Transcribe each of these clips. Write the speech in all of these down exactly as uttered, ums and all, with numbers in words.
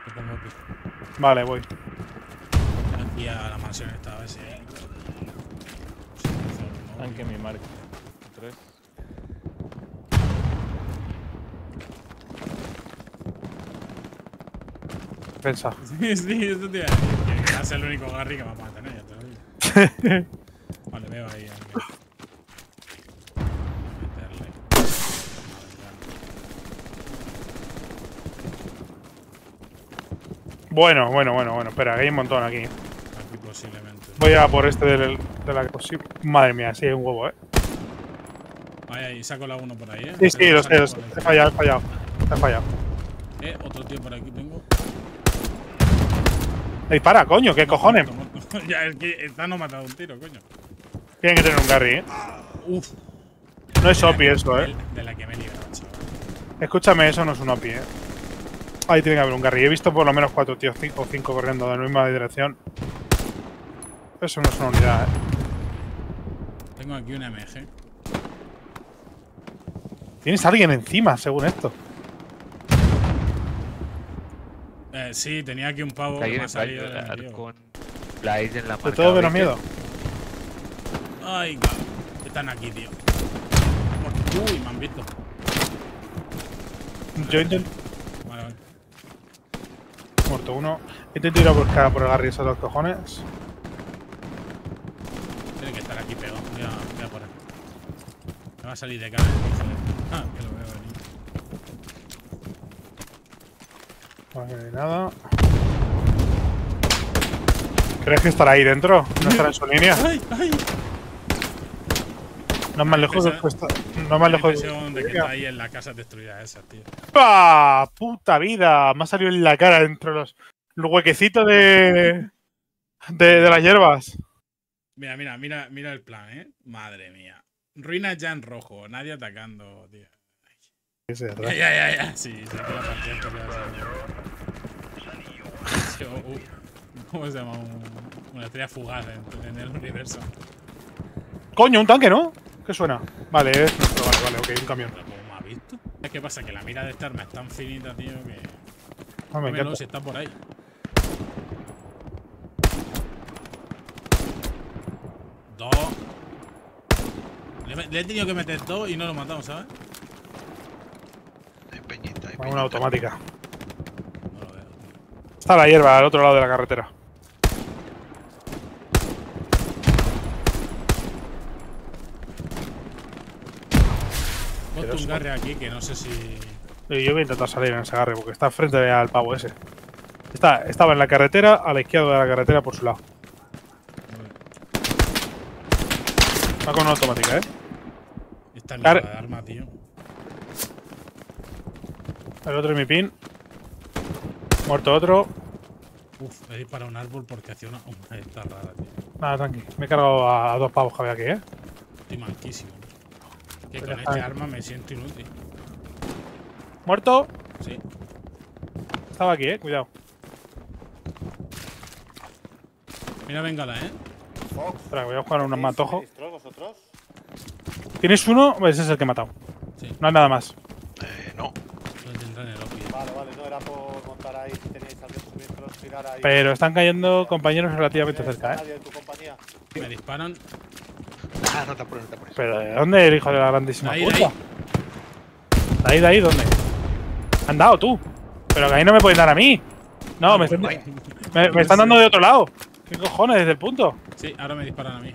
Te pongo aquí. Vale, voy. Aquí a la mansión esta, a ver si hay. Tanque mi marca. Tres. Pensa. Sí, sí, esto te iba a decir. Que va a ser el único Garry que vamos a tener, ya te lo digo. Vale, veo ahí. ahí. Meterle. Bueno, bueno, bueno, bueno. Espera, que hay un montón aquí. Aquí posiblemente. Voy a por este del, de la posible. Madre mía, sí, hay un huevo, eh. Vaya, ahí saco la uno por ahí, eh. Sí, sí, lo sé, lo sé. He fallado, he fallado. He fallado. Eh, otro tío por aquí tengo. Dispara, coño, ¿qué cojones? Muerto, muerto. Ya, es que esta no ha matado un tiro, coño. Tienen que tener un Garry, eh. Uf. No es O P I eso, eh. De la que me he librado, chaval. Escúchame, eso no es un O P I, eh. Ahí tiene que haber un Garry. He visto por lo menos cuatro tíos, cinco o cinco corriendo de la misma dirección. Eso no es una unidad, eh. Tengo aquí una M G. Tienes a alguien encima, según esto. Eh, sí, tenía aquí un pavo que me ha salido de la tío. Con la isla en la marca. De todo menos miedo. Ay, cabrón. Están aquí, tío. Uy, me han visto. Yo intento. Vale, vale. Muerto uno. Intento ir a buscar por el Garry esos dos cojones. Tiene que estar aquí pegado. Voy a, voy a por él. Me va a salir de cara. Ah, que lo veo venir. Vale, no hay nada. ¿Crees que estará ahí dentro? ¿No estará en su línea? ¡Ay, ay! No es más lejos de esta. No es más lejos de. impresión de que está ahí en la casa destruida esa, tío. ¡Ah! ¡Puta vida! Me ha salido en la cara dentro de los, los huequecitos de, de. de las hierbas. Mira, mira, mira, mira el plan, ¿eh? Madre mía. Ruinas ya en rojo, nadie atacando, tío. Ese, Ya, ya, ya, ya. Sí, sí, que la partida anterior ha sido- uh, ¿Cómo se llama? Un- una estrella fugaz en, en el universo. Coño, un tanque, ¿no? ¿Qué suena? Vale, es nuestro. Vale, vale, ok, un camión. Pero ¿cómo me ha visto? Es que pasa que la mira de esta arma es tan finita, tío, que. No, me Cómelo encanta. si está por ahí. Dos. Le, me- le he tenido que meter dos y no lo he matado, ¿sabes? Hay peñita, hay Una peñita. automática. No lo veo. Está la hierba al otro lado de la carretera. Ponte un garre aquí que no sé si. Y yo voy a intentar salir en ese Garry porque está frente al pavo ese. Está, estaba en la carretera, a la izquierda de la carretera por su lado. Va con una automática, ¿eh? Esta Gar- mierda de arma, tío. El otro es mi pin. Muerto otro. Uf, he disparado un árbol porque hacía una. una esta rara, tío. Nada, tranqui. Me he cargado a, a dos pavos que había aquí, ¿eh? Estoy manquísimo. Que Pues con ya este está. arma me siento inútil. Muerto. Sí. Estaba aquí, ¿eh? Cuidado. Mira, bengala, ¿eh? Espera, voy a jugar un matojo. ¿Vosotros? ¿Tienes uno? Ese es el que he matado. Sí. No hay nada más. Eh, no. Lo tendrá en el opio. Vale, vale, no era por montar ahí si teníais alguien subiendo, tirar ahí. Pero están cayendo compañeros relativamente cerca, ¿eh? Nadie de tu compañía. Me disparan. Ah, no te apures, no te apures. Pero ¿de dónde el hijo de la grandísima Ahí, de puta? ahí. ¿De ahí, de ahí? ¿Dónde? ¿Han dado tú? Pero que ahí no me pueden dar a mí. No, Ah, me, pues están, no. me, me están dando de otro lado. ¿Qué cojones? Desde el punto. Sí, ahora me disparan a mí.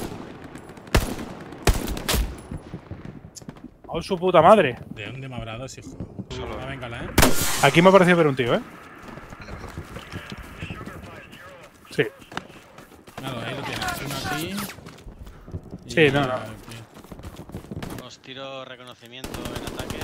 ¡Oh, su puta madre! ¿De dónde me habrá dado ese hijo? Una bengala, ¿eh? Aquí me ha parecido ver un tío, ¿eh? Vale, vale. Sí. Claro, ahí lo tienes. Uno aquí. y Sí, no, no. aquí. Os tiro reconocimiento en ataque.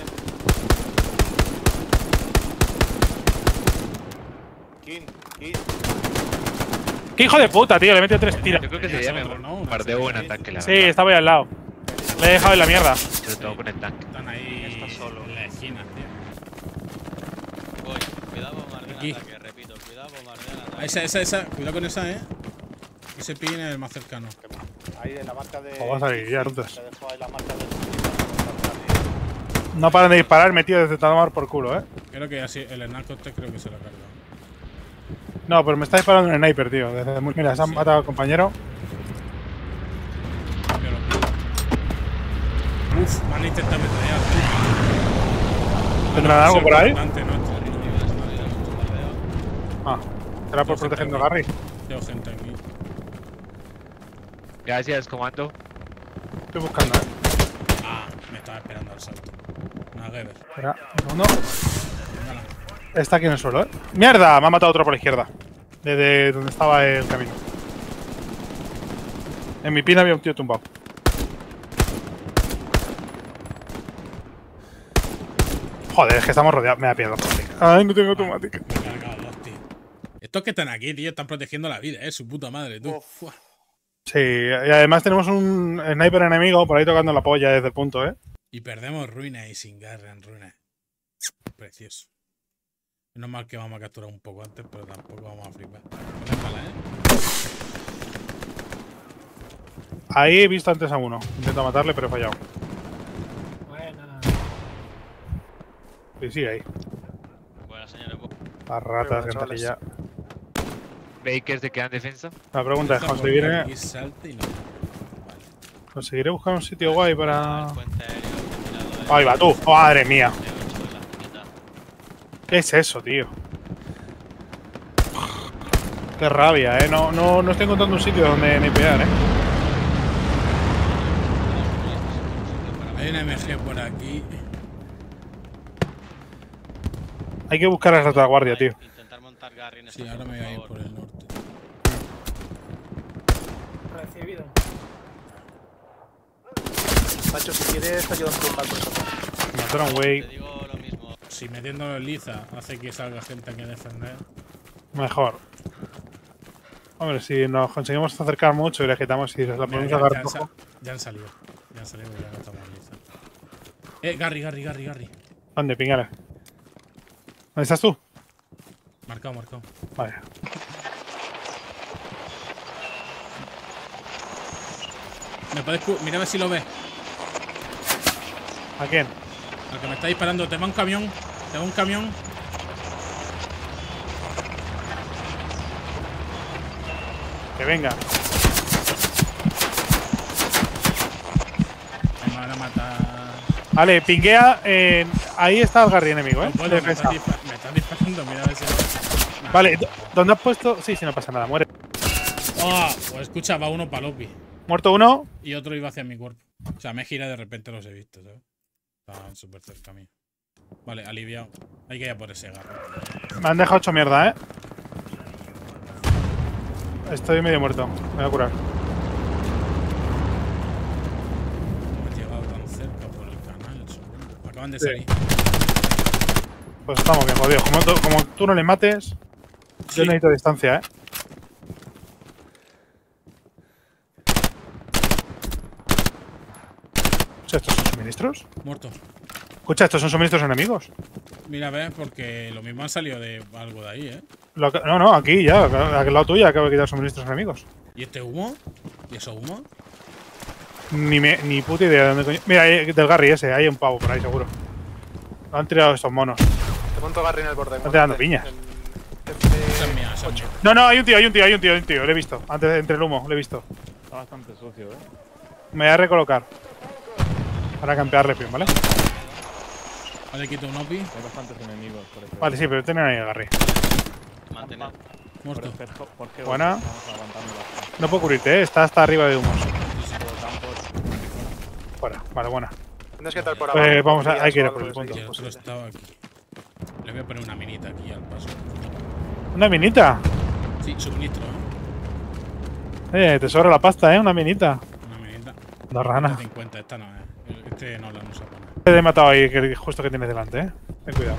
King, King. ¡Qué hijo de puta, tío! Le he metido tres tiros. Yo creo que Tenías sería otro, mejor ¿no? un Una bombardeo o en serie. ataque, la Sí, verdad. estaba ahí al lado. Le he dejado en la mierda. Sobre todo con el tanque. Están ahí Está solo. en la esquina, tío. Voy. Cuidado, bombardeo Aquí. en ataque, repito. Cuidado, bombardeo en Ah, ataque. esa, esa, esa. Cuidado con esa, ¿eh? Ese pin es el más cercano. Ahí en la marca de. O vas a ir, ya, Rutas. Te dejo ahí la marca de. No paran de disparar, metido desde tomar por culo, ¿eh? Creo que así el Snarkot creo que se lo ha cargado. No, pero me está disparando un sniper, tío. Desde muy... Mira, se han Sí. matado al compañero. Yo lo pillo. Uf, me han intentado metrallar. ¿Tendrán algo por ahí? Bastante, ¿no? Ah, será por protegiendo a Garry. Tengo gente aquí. Gracias, comando. Estoy buscando, eh. Ah, me estaba esperando al salto. Una Geber. Espera, un segundo. Está aquí en el suelo, eh. ¡Mierda! Me ha matado otro por la izquierda. Desde donde estaba el camino. En mi pin había un tío tumbado. Joder, es que estamos rodeados. Me da piedra automática. Ay, no tengo automática. Me he cargado dos, tío. Estos que están aquí, tío, están protegiendo la vida, eh. Su puta madre, tú. Uf. Fua. Sí, y además tenemos un sniper enemigo por ahí tocando la polla desde el punto, eh. Y perdemos ruinas y sin garra en ruinas. Precioso. Menos mal que vamos a capturar un poco antes, pero tampoco vamos a flipar. Conéctala, eh. Ahí he visto antes a uno. Intento matarle, pero he fallado. Buena. Sí, sí, ahí. Buenas, señores. Las ratas, Muy buenas, gentecilla. Bakers de quedan defensa. La pregunta es, Empieza por ¿conseguiré, aquí, salte y no. Vale. ¿conseguiré buscar un sitio guay para...? El puente aéreo tirado de- Ahí va tú. ¡Madre mía! de ocho de la esquinita. ¿Qué es eso, tío? Qué rabia, eh. No, no, no estoy encontrando un sitio donde nipear, eh. Hay una M G por aquí. Hay que buscar a la retaguardia, tío. Intentar montar Garry en Sí, esta ahora me voy a ir por por favor. el norte. Recibido. Macho, si quieres te ayudo a empujar por esa parte. Me mataron, Te güey. digo lo mismo. Si metiéndolo en liza hace que salga gente aquí a defender. Mejor. Hombre, si nos conseguimos acercar mucho y le quitamos y la Mira, podemos ya, sacar ya, un poco. sa- ya han salido. Ya han salido, ya no estamos en liza. Eh, Garry, Garry, Garry, Garry. ¿Dónde, pingale? ¿Dónde estás tú? Marcado, marcado. Vale. ¿Me puedes cu- mira a ver si lo ves? ¿A quién? Al que me está disparando. Te va un camión. Te va un camión. Que venga. Me van a matar. Vale, pinguea. en- Ahí está el Garry enemigo, ¿eh? No puedo, me Defensa. están, dispa- me están disparando. Mira a ver si lo. Vale, ¿dó- ¿dónde has puesto? Sí, sí, no pasa nada. Muere. Oh, pues escucha, va uno palopi. Muerto uno. Y otro iba hacia mi cuerpo. O sea, me gira y de repente los he visto, ¿sabes? Estaban súper cerca mío. Vale, aliviado. Hay que ir a por ese garro. Me han dejado hecho mierda, ¿eh? Estoy medio muerto. Me voy a curar. No he llegado tan cerca por el canal. Supongo. Acaban de Sí. salir. Pues estamos bien, jodidos. Como, tú- como tú no le mates, yo Sí. necesito distancia, ¿eh? Escucha, ¿estos son suministros? Muertos. Escucha, ¿estos son suministros enemigos? Mira, ves, porque lo mismo han salido de algo de ahí, ¿eh? Lo que- no, no, aquí ya, a aquel lado tuyo acabo de quitar suministros enemigos. ¿Y este humo? ¿Y eso humo? Ni, me, ni puta idea de dónde coño. Mira, ahí, del Garry ese, hay un pavo por ahí, seguro. Lo han tirado estos monos. Te monto Garry en el borde. Están tirando piña. Esa es mía, esa es mía. No, no, hay un tío, hay un tío, hay un tío, hay un tío. Lo he visto. Antes, entre el humo, lo he visto. Está bastante sucio, eh. Me voy a recolocar. Para campearle bien, ¿vale? Vale, quito un opi. Hay bastantes enemigos por eso. Vale, sí, pero tienen ahí a Garry. Mantener. Muerto. Buena. No puedo cubrirte, ¿eh? Está hasta arriba de humos. Fuera, vale, buena. Tienes que estar por Pues abajo. vamos a- hay que ir a o por el algo de punto. Y eso, el otro pues, estaba aquí. Le voy a poner una minita aquí al paso. Una minita. Sí, suministro, ¿eh? Eh, te sobra la pasta, ¿eh? Una minita. Una minita. Dos ranas. cincuenta, esta no es. Este no la han usado para nada. Te he matado ahí, que justo que tienes delante, ¿eh? Ten cuidado.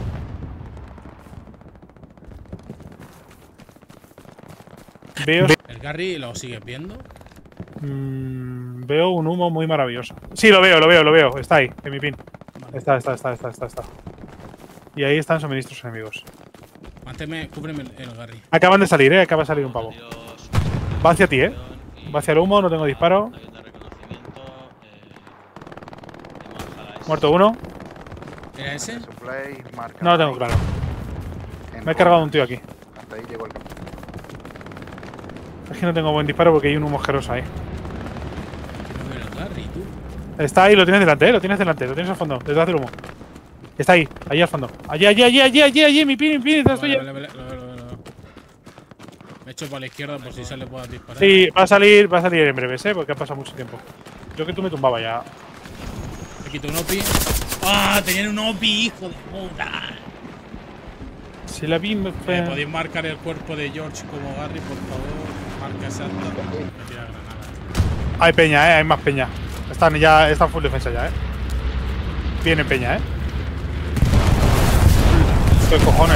Veo, ¿El Garry lo sigues viendo? mm, veo un humo muy maravilloso. Sí, lo veo, lo veo, lo veo. Está ahí, en mi pin. Está, está, está, está, está, está. Y ahí están suministros enemigos. Manténme, cúbreme el, el Garry. Acaban de salir, ¿eh? Acaba de salir un pavo. Va hacia ti, ¿eh? Va hacia el humo, no tengo disparo. Avión de reconocimiento. Eh, de Manjara, Muerto uno. ¿Era ese? Supply, marca No lo tengo claro. Me he cargado un tío aquí. Hasta ahí llegó el campo. Es que no tengo buen disparo porque hay un humo asqueroso ahí. No veo el Garry, tú. Está ahí, lo tienes delante, ¿eh? Lo tienes delante, lo tienes al fondo, detrás del humo. Está ahí, allí al fondo. Allí, allí, allí, allí, allí, allí, mi pin, mi pin, detrás Vale, tuya. vale, vale, vale, vale, vale. Me echo para la izquierda por si sale puedas disparar. Sí, va a salir, va a salir en breves, ¿eh? Porque ha pasado mucho tiempo. Creo que tú me tumbabas ya. Me quito un O P I. ¡Ah! Tenían un O P I, hijo de puta. Si la vi me Eh, fue. ¿Podéis marcar el cuerpo de George como Garry, por favor? Marca exacta. Me tira granada. Hay peña, ¿eh? Hay más peña. Están ya, están full defensa ya, ¿eh? Viene peña, ¿eh? ¿Qué cojones?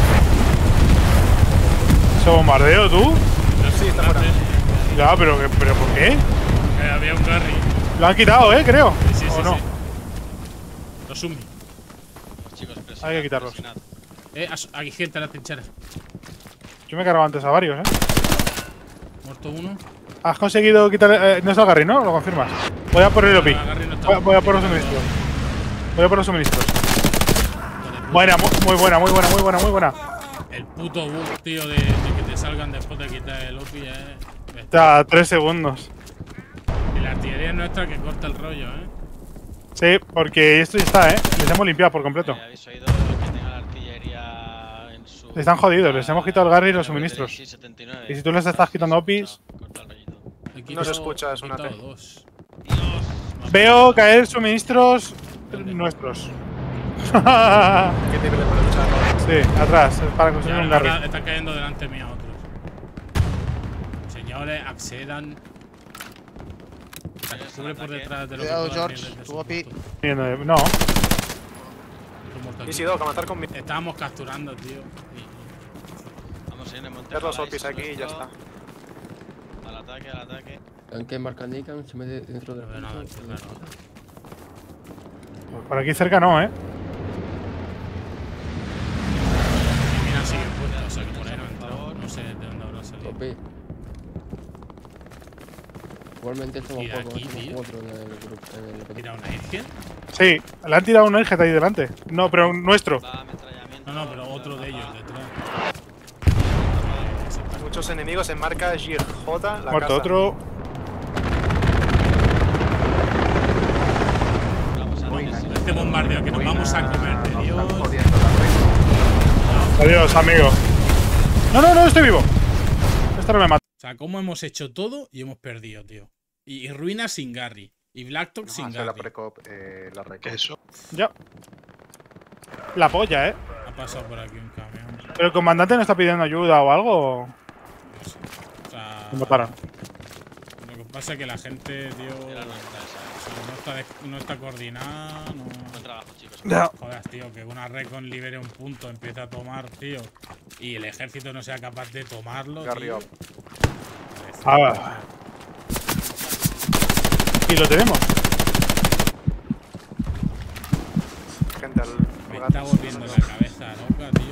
¿Ese bombardeo, tú? No, sí, está fuera. Ya, pero, pero ¿por qué? Eh, había un Garry. Lo han quitado, ¿eh? Creo. Sí, sí, ¿O sí, no? sí. Los Sumi. Los chicos, presionad, Hay que quitarlos. presionad. Eh, as- aquí gente en la trinchera. Yo me he cargado antes a varios, ¿eh? Muerto uno. Has conseguido quitar. Eh, no es el Garry, ¿no? Lo confirmas. Voy a por el O P I. Ah, Garry no está. Voy, a- voy a por los suministros. Voy a por los suministros. Buena, mu- muy buena, muy buena, muy buena, muy buena. El puto bug, tío, de, de que te salgan después de quitar el O P I, eh. Ya, tres segundos. Y la artillería es nuestra que corta el rollo, eh. Sí, porque esto ya está, ¿eh? Les hemos limpiado por completo. Eh, ¿Habéis oído que tenga la artillería en su. Están jodidos, les hemos quitado el Garry y los Sí, suministros. setenta y nueve. Y si tú les estás quitando O P Is. Corta el rollito. He No se quitado- escucha, es he una quitado T. dos. Dios. Veo caer suministros ¿Dónde? nuestros. sí, ¿Qué tiene para luchar? atrás, para Y construir ahora un Garry. está- están cayendo delante mío otros. Señores, accedan. Cubre por detrás de lo que Cuidado, puedan George, venir desde tu su O P I. punto. Viendo- No, Estoy muerto aquí. Y si Doc, a matar con mi. Estábamos capturando, tío. Y- Vamos a ir en monte. Ver los opis aquí y ya está. Al ataque, al ataque. Anche Marcandican se mete dentro No del veo nada, punto. claro. por aquí cerca no, ¿eh? Y mira, sigue puesta, o sea que por ahí no ha entrado. No sé de dónde habrá salido. Tope. Igualmente somos Y de pocos, aquí, somos tío. cuatro en el grupo. En el ¿Tira una Irgen? Sí, le han tirado un Eget ahí delante. No, pero un nuestro. Va, ametrallamiento. No, no, pero otro de ellos detrás. Muchos enemigos en marca G J. La Muerto casa. otro. Vamos a Este bombardeo que nos vamos a comer, de Dios. Adiós, amigo. No, no, no, estoy vivo. Esto no me mata. O sea, cómo hemos hecho todo y hemos perdido, tío. Y, y Ruina sin Garry. Y Blacktalk sin la Garry. precop, eh, la recop. Eso. Ya. La polla, ¿eh? Ha pasado por aquí un camión. Pero el comandante no está pidiendo ayuda o algo. No sé. O sea, Me mataron. lo que pasa es que la gente, tío, Era nuestra esa. o sea, no, está, de- no está coordinada. No... Buen trabajo, chicos. Ya. Joder, tío, que una recon libere un punto, empiece a tomar, tío. Y el ejército no sea capaz de tomarlo. Garry tío. up. Ah. Y lo tenemos. Gente al. Me al está gato. volviendo la cabeza loca, tío.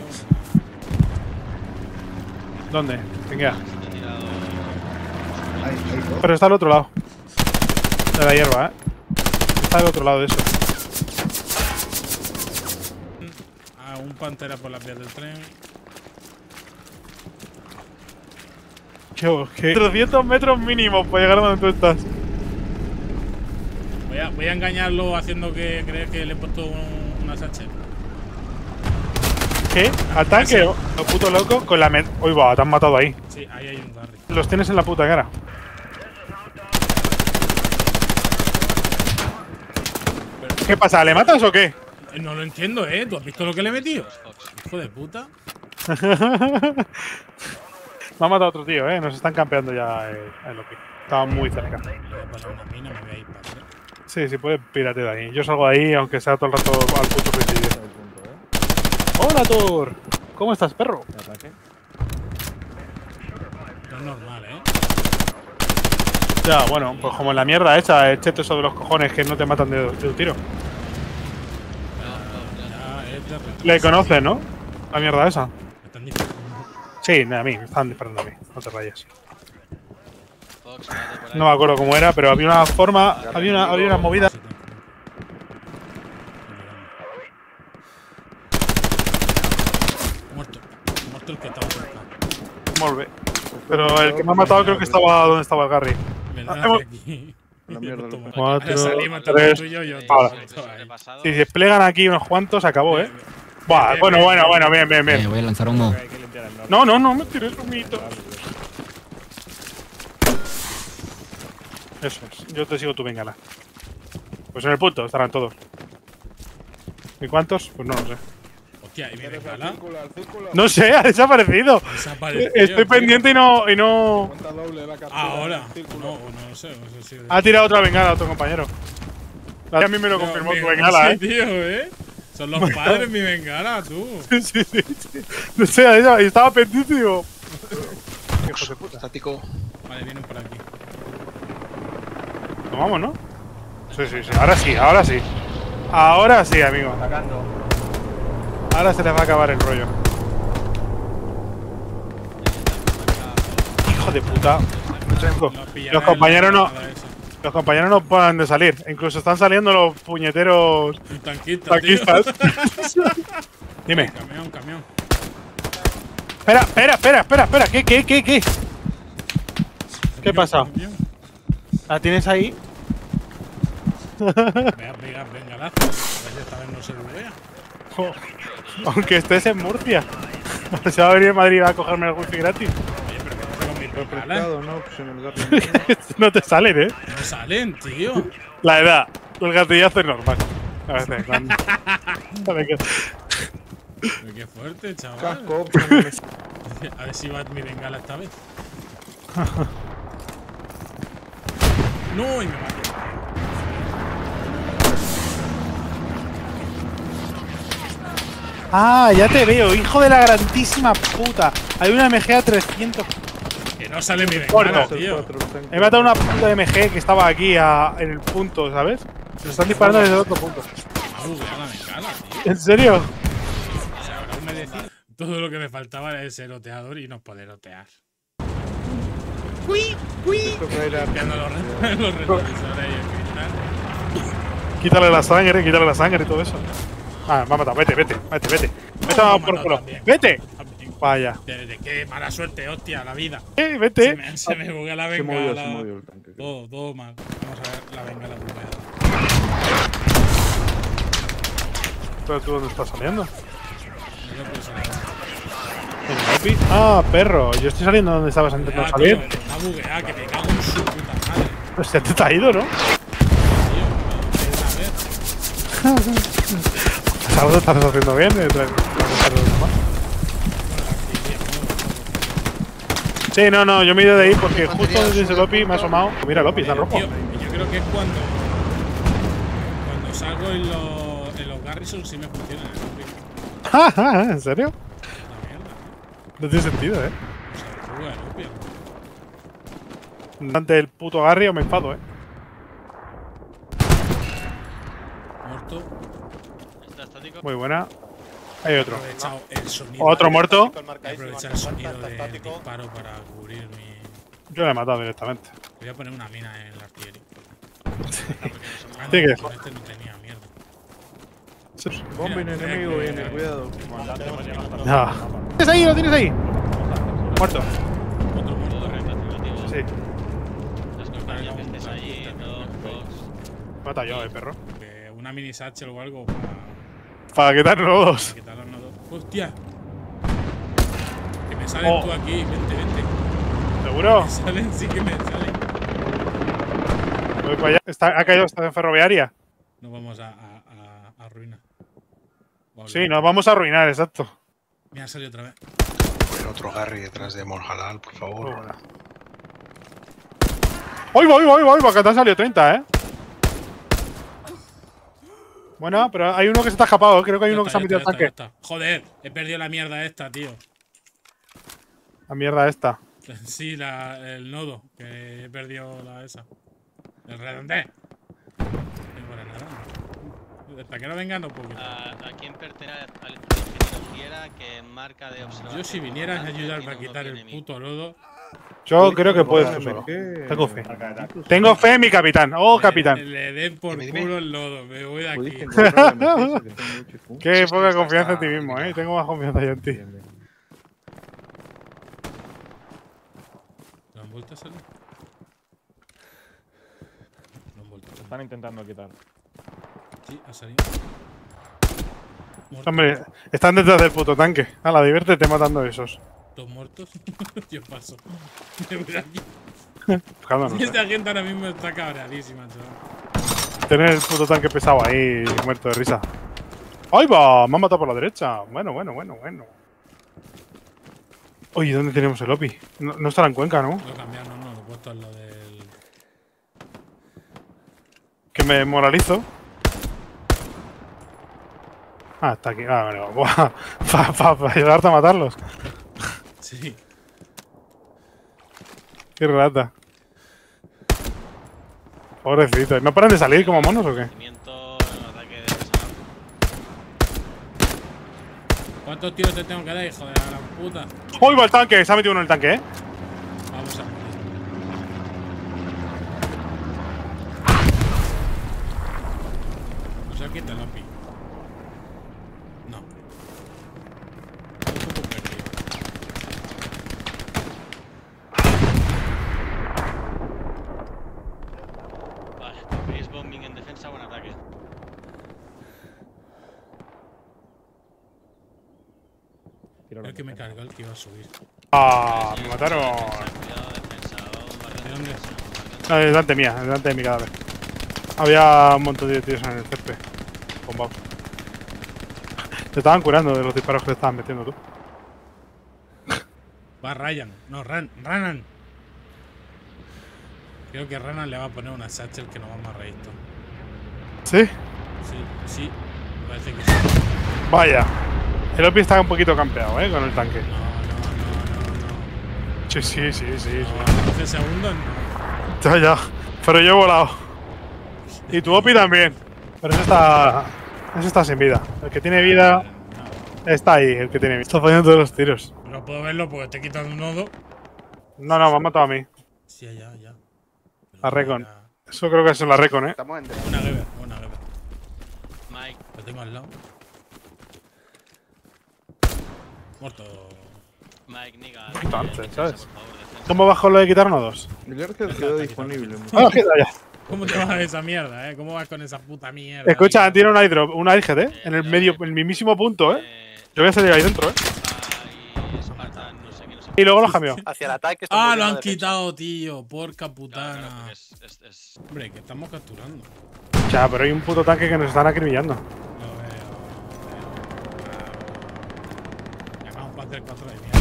¿Dónde? Venga. Te he tirado. Pero está al otro lado. De la hierba, ¿eh? Está al otro lado de eso. Ah, un pantera por las vías del tren. Qué, qué. trescientos metros mínimo para llegar a donde tú estás. Voy a, voy a engañarlo haciendo que cree que le he puesto un, una sachet. ¿Qué? ¿Al tanque? Lo puto loco con la met. Uy, va, te han matado ahí. Sí, ahí hay un Garry. Los tienes en la puta cara. ¿Qué pasa? ¿Le matas o qué? Eh, No lo entiendo, ¿eh? ¿Tú has visto lo que le he metido? Hijo de puta. Me ha matado otro tío, ¿eh? Nos están campeando ya el, el O P I. Estaba muy cerca. Le voy a pasar una mina, me voy a ir para atrás. Sí, sí, puede pírate de ahí. Yo salgo de ahí, aunque sea todo el rato al puto suicidio. El punto, ¿eh? ¡Hola, Thor! ¿Cómo estás, perro? El ataque. No es normal, ¿eh? Ya, bueno, pues como en la mierda esa, el cheto eso de los cojones que no te matan de, de un tiro. Ya es de repente. Le conoces, ¿no? La mierda esa. Me están disparando. Sí, a mí, me están disparando a mí. No te rayes. Fox, quédate por ahí. No me acuerdo cómo era, pero había una forma, había una, había una movida. Muerto. Muerto el que estaba cerca. Molt bé. Pero el que me ha matado creo que estaba donde estaba el Garry. Vendrán hemos- hacia aquí. La mierda, Toma. Lupe. Cuatro, Ahora salimos entre tres. tú y yo y yo. Ahora. todo ahí. Si se desplegan aquí unos cuantos, acabó, ¿eh? Bien, Buah, bien, bueno, bien, bueno, bien. bueno, bien, bien, Eh, bien. voy a lanzar humo. Hay que limpiar el norte. No, no, no me tires humito. Eso es. Yo te sigo tu bengala. Pues en el punto estarán todos. ¿Y cuántos? Pues no lo sé. Hostia, ¿y mi Al bengala? círculo, al círculo. No sé, ha desaparecido. Desapareció, Estoy tío. pendiente y no. Y no... Cuenta doble la captura. Ahora. al círculo. No, no lo sé. No sé si Ha tirado otra bengala a otro compañero. A mí me lo confirmó tu bengala, sí, ¿eh? tío, ¿eh? Son los padres mi bengala, tú. Sí, sí, sí, sí. No sé, esa- estaba pendiente y digo. Hijo de puta. Estático. Vale, vienen por aquí. Tomamos, ¿no? Sí, sí, sí. Ahora sí, ahora sí. Ahora sí, amigo. Atacando. Ahora se les va a acabar el rollo. Hijo de puta. Los, pillaré Los compañeros en la no- parada esa. Los compañeros no paran de salir. Incluso están saliendo los puñeteros Un tanquista, taquistas. tío. Dime. Camión, camión. Espera, espera, espera, espera, espera. ¿Qué, qué, qué, qué? ¿Qué pasa? Camión. ¿La tienes ahí? Venga, venga, bengalazo. A ver si esta vez no se buguea. Jo, aunque estés en Murcia. Se va a venir a Madrid a cogerme el wifi gratis. Oye, pero ¿qué pasa con mis bengalas? Refrescado, ¿no? Pues en el Garry. No te salen, ¿eh? No salen, tío. La edad. El gatillazo es normal. A veces, cuando... A ver qué- Pero qué fuerte, chaval. Casco, option. A ver si va mi bengala esta vez. No, y me maté. Ah, ya te veo, hijo de la grandísima puta. Hay una M G a trescientos. Que no sale mi Corto. bengala, tío. He matado una puta M G que estaba aquí a- en el punto, ¿sabes? Se están disparando desde el otro punto. Ha bugueado la bengala, tío. ¿En serio? O sea, ahora me decís. Todo lo que me faltaba era ser oteador y no poder otear. Esto que era- Limpiando los, re- los retrovisores y el cristal. Quítale la sangre, quítale la sangre y todo eso. Ah, me ha matado. Vete, vete, vete, vete. Vete a Me ha por matado culo. también. Vete. También. Vaya. De, de qué mala suerte, hostia, la vida. Eh, Se vete. me, se me buguea la Se movió, bengala. se movió el tanque. creo. Todo, todo mal. Vamos a ver la bengala bugueada. ¿Pero tú dónde estás saliendo? No lo puedo salir. ¿En el lobby? Ah, perro. Yo estoy saliendo donde estabas intentando Ah, salir. tío, está bugueada, que me cago en su puta madre. Pues ya te ha ido, ¿no? Tío, una vez. Pues algo estás haciendo bien. eh, tra- tra- tra- Sí, no, no, yo me he ido de ahí porque justo desde ese Lopi me ha asomado. Mira, Lopi, está rojo. Tío, yo creo que es cuando. Cuando salgo en los, en los Garrison sí me funciona el Lopi. ¿En serio? La mierda, ¿eh? No tiene sentido, ¿eh? O sea, juega el Lopi. Ante el puto Garry o me enfado, ¿eh? Muerto. Está estático. Muy buena. Hay He otro. aprovechado el sonido. Otro muerto. He aprovechado el sonido del disparo para cubrir mi. Yo le he matado directamente. Voy a poner una mina en la artillería. Ah, Tiene que- con este no tenía mierda. Bomba en enemigo, viene, cuidado. No. ¿Tienes ahí? ¿Lo tienes ahí? Muerto. Otro muerto. Sí. Las compañías que estés allí, dos, dos. Mata yo, eh, perro. Que una mini satchel o algo para, Para quitarnos dos. para quitar los nodos. ¡Hostia! Que me salen Oh. tú aquí. Vente, vente. ¿Seguro? Me salen, sí que me salen. Voy para allá. Está, ha caído estación ferroviaria. Nos vamos a, a, a, a ruina. Vamos, Sí, nos vamos a arruinar, exacto. Me ha salido otra vez. El otro Garry detrás de Monjalal, por Muy favor. buena. ¡Hoy voy, voy, voy! Porque te han salido treinta, ¿eh? Bueno, pero hay uno que se está escapado. Creo que hay Ya uno que se está, ha ya metido al está, ya tanque. está, ya está. Joder, he perdido la mierda esta, tío. La mierda esta. Sí, la, el nodo, que he perdido la esa. El redondé. No para nada. Hasta que no venga no puedo quitar. ¿A, a quién pertenece al ingeniero Fiera que marca de observación? Yo si vinieras a ayudarme a tiene un quitar el enemigo? puto lodo. Yo creo que puedes tú solo. Tengo fe. Tengo fe en mi capitán. ¡Oh, le- capitán! Le, den por Dime, dime. culo el lodo, me voy de aquí. Pudiste encontrar la emergencia, que está muy chifú. Qué Sí, poca está- confianza en está ti mismo, ¿eh? eliminado. Tengo más confianza yo en ti. Bien, bien. vuelto a salir? No han vuelto a salir. Están intentando quitar. Sí, ha salido. Muerto. Hombre, están detrás del puto tanque. Hala, diviértete matando a esos. ¿Dos muertos? Yo paso. Me voy de aquí. Buscándonos, Esta eh. gente ahora mismo está cabreadísima, chaval. Tener el puto tanque pesado ahí, muerto de risa. ¡Ay va! Me han matado por la derecha. Bueno, bueno, bueno, bueno. Oye, ¿dónde tenemos el O P I? No, no estará en Cuenca, ¿no? Lo he cambiado, no, no, lo he puesto en lo del. Que me moralizo. Ah, está aquí. Ah, vale, va. Para pa, pa ayudarte a matarlos. Sí. Qué rata. Pobrecito. ¿No paran de salir como monos o qué? Movimiento, ataque de pesado. ¿Cuántos tiros te tengo que dar, hijo de la gran puta? ¡Uy, va el tanque! Se ha metido uno en el tanque, ¿eh? Vamos a morir. No sé quién te lo pi. No. Un poco perdido. Vale, base bombing en defensa, buen ataque. Tíralo El que me por cargó, el que iba a subir. ¡Ah! Me mataron. Cuidado, defensa. Vale, ¿De dónde? No, delante mía, delante de mi cadáver. Había un montón de tíos en el césped. Bombaos. Te estaban curando de los disparos que te estaban metiendo tú. Va Ryan. No, Ran. Ranan. Creo que Ranan le va a poner una satchel que nos vamos a reír todos. ¿Sí? Sí, sí. Parece que sí. Vaya. El O P I está un poquito campeado, ¿eh? Con el tanque. No, no, no, no, no. Sí, sí, sí, sí. sí. No, doce segundos no. Ya, ya. Pero yo he volado. Y tu O P I también. Pero ese está. Ese está sin vida. El que tiene vida No. está ahí, el que tiene vida. Está fallando todos los tiros. No puedo verlo porque te quitan un nodo. No, no, me han matado a mí. Sí, ya, ya. Pero La Recon. era Eso creo que es la Recon, ¿eh? Estamos en Una Geber, una Geber. Mike, Lo tengo al lado. Muerto. Mike, Niga. Poquito antes, defensa, ¿sabes? por favor, defensa. ¿Cómo bajo lo de quitar nodos? El Argel quedó disponible. Ah, quita ya. ¿Cómo te vas a esa mierda, eh? ¿Cómo vas con esa puta mierda? Escucha, tío? tiene un iDrop, un iGed, ¿eh? En el medio, en el mismísimo punto, ¿eh? Eh, Yo voy a salir ahí dentro, ¿eh? y Spartan, no sé qué, no sé Y luego lo cambió. hacia el ataque. está un Ah, poquito lo han de defensa. quitado, tío. Porca Claro, claro, putana. porque es, es, es... Hombre, que estamos capturando. Ya, pero hay un puto tanque que nos están acribillando. Lo veo, lo veo. Me acabamos para hacer cuatro de mierda.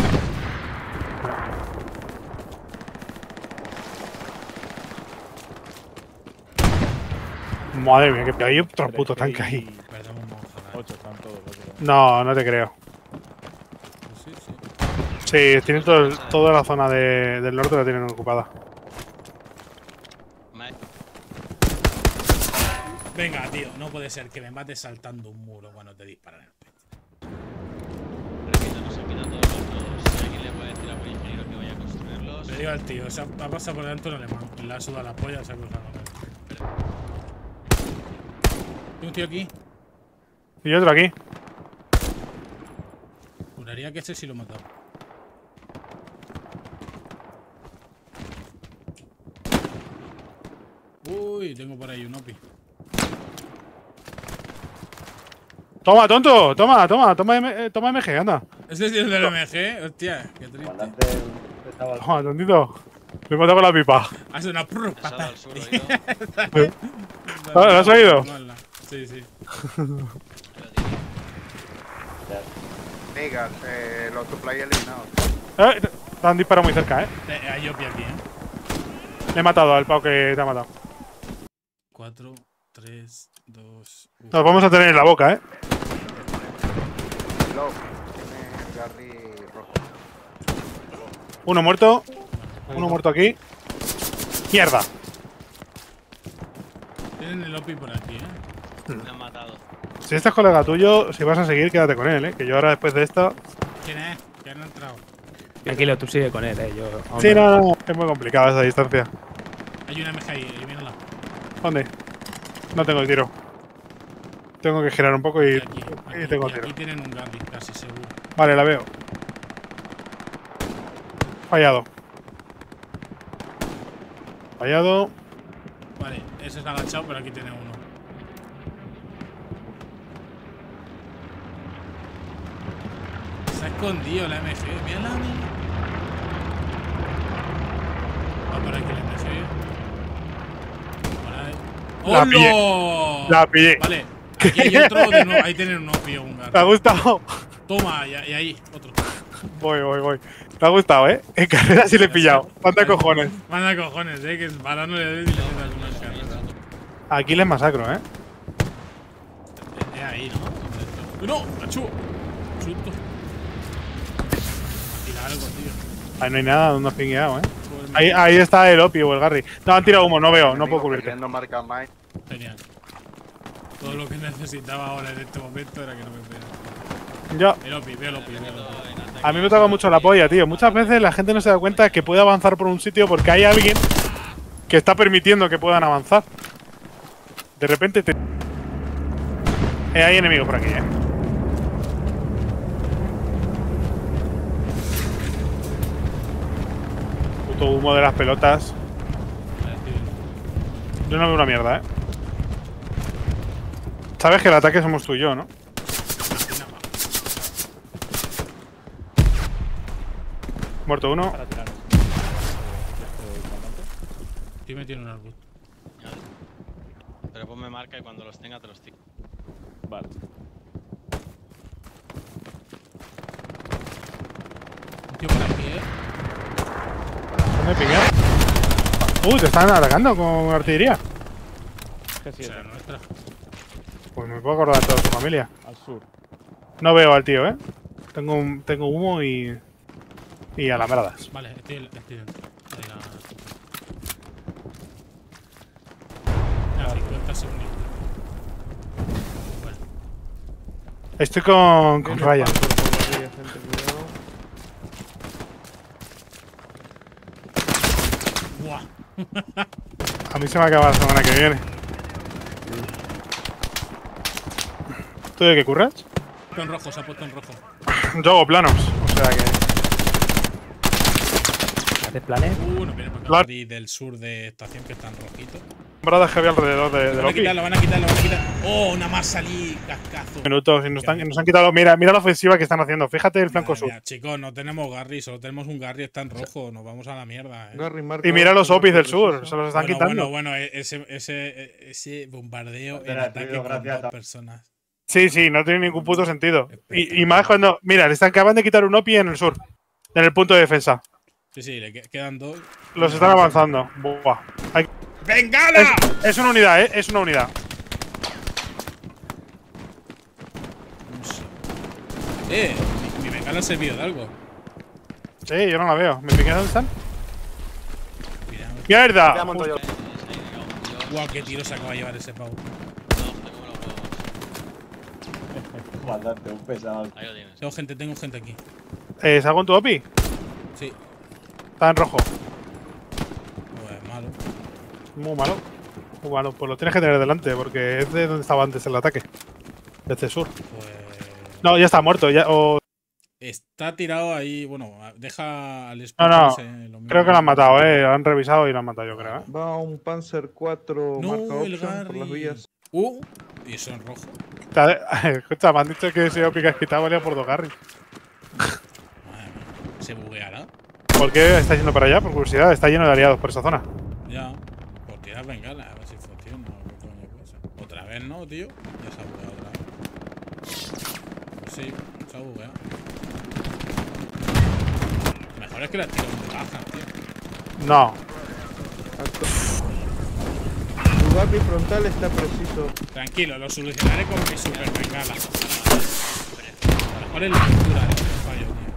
Madre mía, que hay otro puto tanque ahí. Perdemos un monja. ocho están todos. ocho. No, no te creo. Sí, sí. Sí, tienen todo el- toda la zona de- del norte la tienen ocupada. Mike, Venga, tío, no puede ser que me mates saltando un muro cuando te disparan el pecho. repito, nos han quitado todos los nodos. Si alguien le puede decir a un ingeniero que vaya a construirlos. Le digo al tío, se ha, ha pasado por delante un alemán. Le ha sudado la polla, se ha cruzado con él. ¿Hay un tío aquí? Y otro aquí. Juraría que ese sí lo he matado. Uy, tengo por ahí un O P I. Toma, tonto. Toma, toma, toma, M- eh, toma M G, anda. ¿Ese es el del M G? Hostia, qué triste. Toma, tontito. Me he matado con la pipa. Hace una prrr, Pesado pata. al sur, oído. Ah, ¿lo has oído? Sí, sí. Niga, eh, los supply eliminados. Eh, te te han disparado muy cerca, eh. Eh, Hay O P I aquí, eh. Le he matado al pavo que te ha matado. cuatro, tres, dos, uno. Nos vamos a tener en la boca, eh. Low, tiene Gary rojo. Uno muerto. Uno muerto aquí. Mierda. Tienen el O P I por aquí, eh. Me han matado. Si este es colega tuyo, si vas a seguir, quédate con él, eh. Que yo ahora después de esto. ¿Quién es? ¿Quién ha entrado? Tranquilo, tú sigue con él, eh. Yo, aún Sí, no, no. Es muy complicado esa distancia. Hay una M G ahí, elimínala. ¿Dónde? No tengo el tiro. Tengo que girar un poco y, Y aquí, aquí, y tengo y tiro. aquí tienen un Garry, casi seguro. Vale, la veo. Fallado. Fallado. Vale, ese es agachado, pero aquí tiene uno. Se ha escondido la M G. Mira la mía. Va por aquí la M G. Por ahí. La ¡Hola! pillé. La pillé. Vale, aquí hay otro de nuevo. Ahí tienen un opio, un ¿Te ha gato. gustado? Toma, y, y ahí, otro. Voy, voy, voy. Te ha gustado, ¿eh? En carrera sí le he pillado. Manda cojones. Manda cojones, eh, que para no le doy ni le doy algunas carreras. Aquí les masacro, ¿eh? Es ahí, ¿no? ¡No! ¡Achú! Susto. Tirar algo, tío. Ahí no hay nada, donde has pingueado, ¿eh? Joder, Ahí, ahí está el Opi o el Garry. No, han tirado humo, no veo, no puedo cubrirte. Perdiendo marca Mike. Genial. Todo lo que necesitaba ahora en este momento era que no me pegara. Yo, Veo Lopi, veo Lopi, veo Lopi. a mí me toca mucho la polla, tío. Muchas veces la gente no se da cuenta que puede avanzar por un sitio porque hay alguien que está permitiendo que puedan avanzar. De repente te... Eh, hay enemigos por aquí, ¿eh? Puto humo de las pelotas. Vale, tío. Yo no veo una mierda, ¿eh? Sabes que el ataque somos tú y yo, ¿no? Muerto uno. Para tirar. Estoy metido en un arbusto. Pero ponme marca y cuando los tenga te los tiro. Vale. Un tío por aquí, eh. ¿Dónde piqué? Uh, te están atacando con artillería. G O siete. sea, nuestra. Pues me puedo acordar de toda su familia. Al sur. No veo al tío, ¿eh? Tengo, un- tengo humo y... Y alambradas. Vale, estoy, estoy dentro. Ahí la... Ya, cincuenta segundos. Bueno, Estoy con, con Viene Ryan. Panther por la vía, gente, cuidado. ¡buah! A mí se me acaba la semana que viene. ¿Tú de qué curras? Puesto en rojo, se ha puesto en rojo. Yo hago planos, o sea que... ¿Haces planes? Uh, no viene por acá. Lo- Gary del sur de estación que están rojitos. Alambradas que había alrededor de, Lo de van a Loki. quitar, lo van a quitar, lo van a quitar. ¡Oh, una más salí! ¡Cascazo! Minutos y nos, están- nos han quitado... Mira, mira la ofensiva que están haciendo. Fíjate el flanco Madre sur. mía, chicos, no tenemos Garry, solo tenemos un Garry, está en rojo. Nos vamos a la mierda, eh. Garry marca Y mira los otro, opis del preciso. sur. Se los están bueno, quitando. bueno, bueno, e- ese, ese, ese bombardeo en Espera, ataque tío, con gracias. dos personas. Sí, sí, no tiene ningún puto sentido. Y, y más cuando... Mira, le están acaban de quitar un Opi en el sur. En el punto de defensa. Sí, sí, le que- quedan dos. Los están avanzando. Buah. Hay- ¡Bengala! Es, es una unidad, ¿eh? Es una unidad. Eh, mi, mi bengala ha servido de algo. Sí, yo no la veo. ¿Me piqué dónde están? Mira, ¡Mierda! Ya monto yo. guau, qué tiro se acaba de llevar ese pavo. No, te como los huevos. Comandante, un pesado. Ahí lo tienes. Tengo gente, tengo gente aquí. Eh, ¿Salgo en tu Opi? Sí, Está en rojo. pues malo. Muy malo. Muy malo. Pues lo tienes que tener delante porque es de donde estaba antes el ataque. Desde el sur. Pues. No, ya está muerto. Ya, o- Está tirado ahí, bueno, deja al no, Spurs, no. eh, lo mismo. Creo que lo han matado, ¿eh? Lo han revisado y lo han matado, yo creo. ¿eh? Va un Panzer cuatro No, marca el option por las Garry. vías. Uh, y eso en rojo. Te- Escucha, me han dicho que ese Opi que has quitado valía por dos Garry. Madre mía. ¿Se bugueará? ¿Por qué está yendo para allá? Por curiosidad, está lleno de aliados por esa zona. Ya. Por tirar bengala, a ver si funciona o qué coño pasa. Otra vez no, tío. Ya se ha bugueado otra vez. Pues sí, se ha bugueado. Mejor es que las tiro de baja, tío. No. Acto. Tu Garry frontal está preciso. Tranquilo, lo solucionaré con mi super bengala. A lo mejor es la altura el fallo, tío.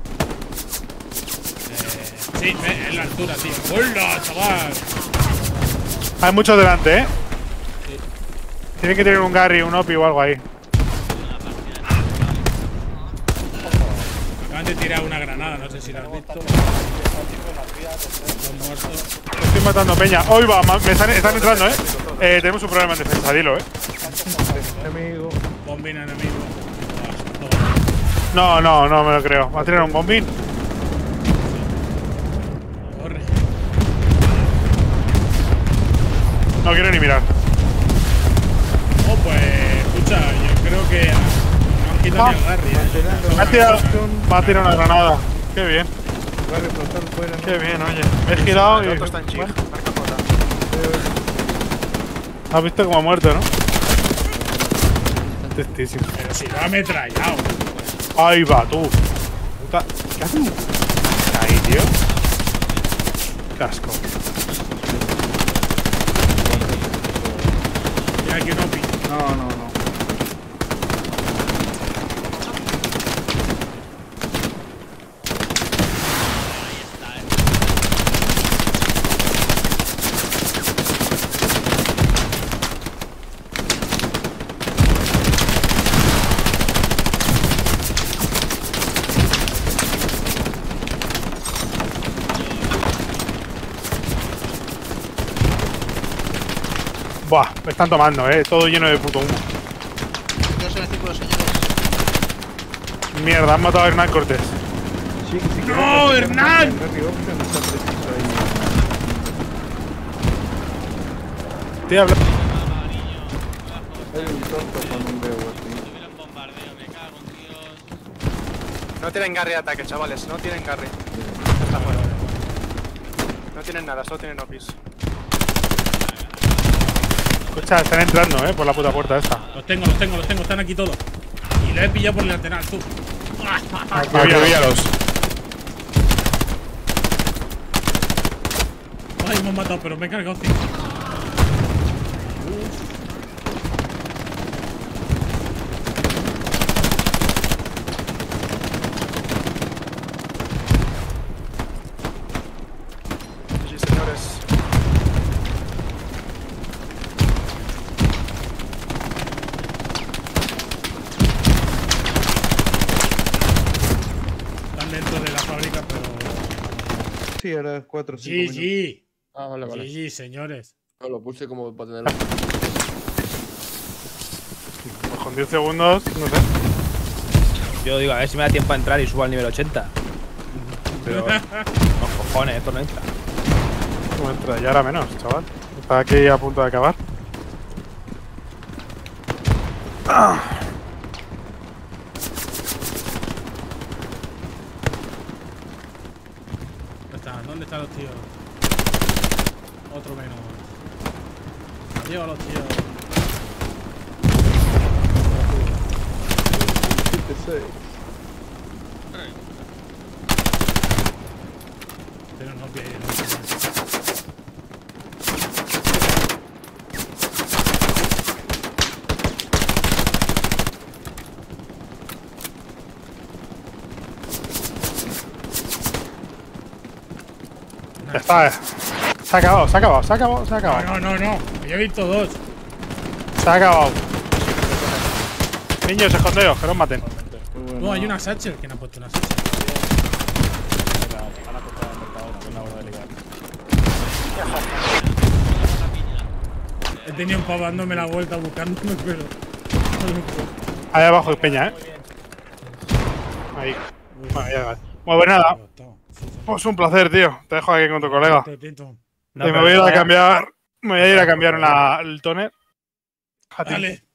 Eh, sí, ve, es la altura, tío. ¡Hola, chaval! Hay muchos delante, ¿eh? Sí. Tienen que tener un Garry, un Opi o algo ahí. Acaban de tirar una granada, no sé si la has visto. Están muertos. Estoy matando peña. Hoy va, ma- me están, están entrando, ¿eh? Eh, Tenemos un problema en defensa, dilo, ¿eh? Enemigo. Bombín enemigo. No, no, no me lo creo. ¿Va a tener un bombín? Corre. No quiero ni mirar. Oh, pues, escucha, yo creo que no han quitado Ah. ni el Garry, ¿eh? Me ha tirado, me ha tirado una granada. Qué bien, Garry frontal fuera, ¿no? qué bien, oye. Me he girado y. El otro está en chic. Bueno, Marca J. has visto cómo ha muerto, ¿no? Testísimo. Pero si lo ha ametrallado. Ahí va, tú. Puta- ¿Qué hace un ahí, tío? Casco. Y aquí no pi. No, no, no. Buah, me están tomando, eh. Todo lleno de puto humo. Yo soy el círculo, señores. Mierda, han matado a Hernán Cortés. Sí, sí, que ¡No, no, Hernán! Garry option está preciso ahí. Estoy hablando. Hay un tonto con un veo así. Tuvieron bombardeo, me cago en Dios. No tienen Garry de ataque, chavales. No tienen Garry. Está fuera. No tienen nada, solo tienen Opis. Escucha, están entrando, eh, por la puta puerta esta. Los tengo, los tengo, los tengo, están aquí todos. Y lo he pillado por el lateral, tú. Acribíalos. Ay, me han matado, pero me he cargado cinco. Sí, señores. Están dentro de la fábrica, pero. Sí, era cuatro o cinco minutos. G G. Ah, vale, vale. G G, señores. No, lo puse como para tenerlo. Pues con diez segundos, no sé. Yo digo, a ver si me da tiempo a entrar y subo al nivel ochenta. Pero. No, cojones, esto no entra. No entra, ya ahora menos, chaval. Está aquí a punto de acabar. Ah. ¿Dónde están? ¿Dónde están los tíos? Otro menos. Adiós, los tíos. siete seis. Tienen unos pies ahí, ¿no? Ya está, eh. Se ha acabado, se ha acabado, se ha acabado, se ha acabado. No, no, no. Yo he visto dos. Se ha acabado. Niños, escondeos, que no os maten. Muy bueno. No, hay una Satchel. ¿Quién ha puesto una Satchel? Van a cortar el mercado en la hora de ligar. He tenido un pavo dándome la vuelta buscándome, pero. Ahí abajo, Peña, eh. Ahí. Vale, ya, vale. Bueno, pues nada. Pues un placer, tío. Te dejo aquí con tu colega. No, Y me pero voy a ir a vaya- cambiar. Me voy a ir a cambiar una, el toner. A ti. Dale.